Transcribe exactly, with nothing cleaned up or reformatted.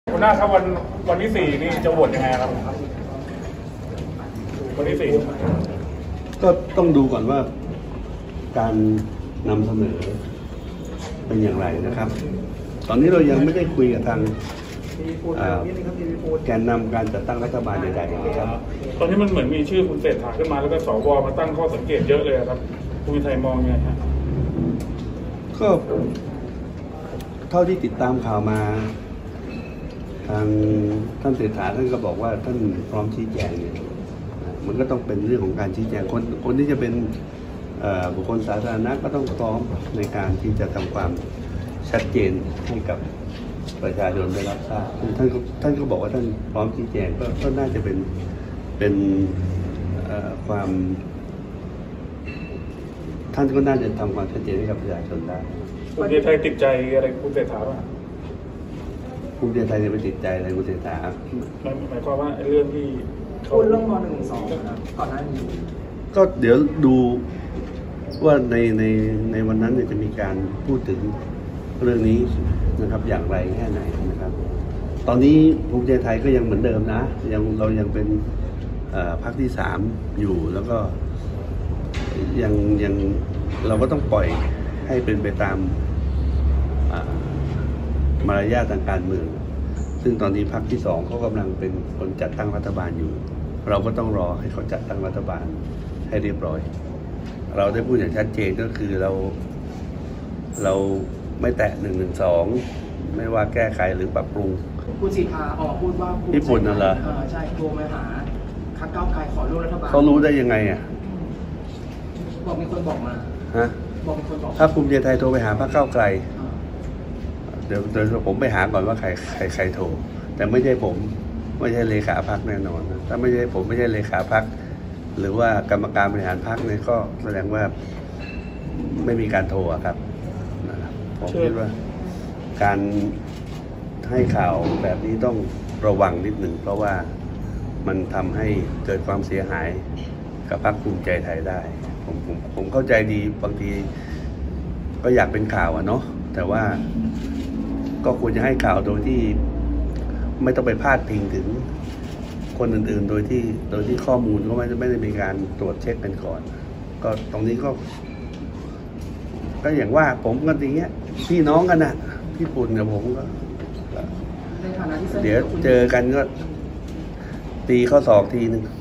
คุณน้าครับวันวันที่สี่นี่จะโหวตยังไงครับวันที่สี่ก็ต้องดูก่อนว่าการนำเสนอเป็นอย่างไรนะครับ ตอนนี้เรายังไม่ได้คุยกับทางแกนนำการจัดตั้งรัฐบาลใดๆนะครับตอนนี้มันเหมือนมีชื่อคุณเศรษฐาขึ้นมาแล้วก็สวมาตั้งข้อสังเกตเยอะเลยครับคุณวิทัยมองไงฮะก็เท่าที่ติดตามข่าวมาทางท่านเศรษฐาท่านก็บอกว่าท่านพร้อมชี้แจงเนี่ยมันก็ต้องเป็นเรื่องของการชี้แจงคนคนที่จะเป็นบุคคลสาธารณะก็ต้องพร้อมในการที่จะทำความชัดเจนให้กับประชาชนได้รับทราบท่านท่านก็บอกว่าท่านพร้อมชี้แจงก็ก็น่าจะเป็นเป็นความท่านก็น่าจะทำความชัดเจนให้กับประชาชนได้ภูมิใจไทยติดใจอะไรคุณเศรษฐาป่ะภูมิใจไทยจะไปติดใจอะไรคุณเศรษฐาหมายความว่าเรื่องที่พูดเรื่องม.หนึ่ง สองครับก่อนหน้านี้ก็เดี๋ยวดูว่าในในในวันนั้นเนี่ยจะมีการพูดถึงเรื่องนี้นะครับอย่างไรแค่ไหนนะครับตอนนี้ภูมิใจไทยก็ยังเหมือนเดิมนะยังเรายังเป็นพรรคที่สามอยู่แล้วก็ยังยังเราก็ต้องปล่อยให้เป็นไปตามมารยาททางการเมืองซึ่งตอนนี้พรรคที่สองเขากำลังเป็นคนจัดตั้งรัฐบาลอยู่เราก็ต้องรอให้เขาจัดตั้งรัฐบาลให้เรียบร้อยเราได้พูดอย่างชัดเจนก็คือเราเราไม่แตะหนึ่งหนึ่งสองไม่ว่าแก้ไขหรือปรับปรุงคุณสิทธาออกพูดว่าญี่ปุ่นนั่นเหรอใช่โทรมาหาพรรคก้าวไกลขอร่วมรัฐบาลเขารู้ได้ยังไงอ่ะบอกมีคนบอกมาฮะบอกมีคนบอกถ้าภูมิใจไทยโทรไปหาพรรคก้าวไกลเดี๋ยวเดี๋ยวผมไปหาก่อนว่าใครใครใครโทรแต่ไม่ใช่ผมไม่ใช่เลขาพรรคแน่นอนนะถ้าไม่ใช่ผมไม่ใช่เลขาพรรคหรือว่ากรรมการบริหารพรรคเนี่ยก็แสดงว่าไม่มีการโทรครับผมคิดว่าการให้ข่าวแบบนี้ต้องระวังนิดหนึ่งเพราะว่ามันทำให้เกิดความเสียหายกับพรรคภูมิใจไทยได้ผมผมผมเข้าใจดีบางทีก็อยากเป็นข่าวอะเนาะแต่ว่าก็ควรจะให้ข่าวโดยที่ไม่ต้องไปพาดพิงถึงคนอื่นๆโดยที่โดยที่ข้อมูลก็ไม่ไม่ได้มีการตรวจเช็คกันก่อนก็ตรงนี้ก็ก็อย่างว่าผมก็อย่างเงี้ยพี่น้องกันนะพี่ปุ่นกับผมก็เดี๋ยวเจอกันก็ตีข้อศอกทีนึง